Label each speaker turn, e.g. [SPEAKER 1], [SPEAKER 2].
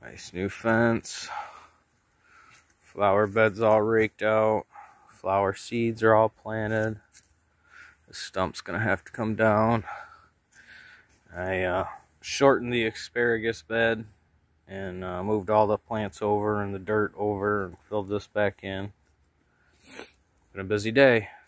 [SPEAKER 1] Nice new fence. Flower beds all raked out. Flower seeds are all planted. The stump's gonna have to come down. I shortened the asparagus bed and moved all the plants over and the dirt over and filled this back in. Been a busy day.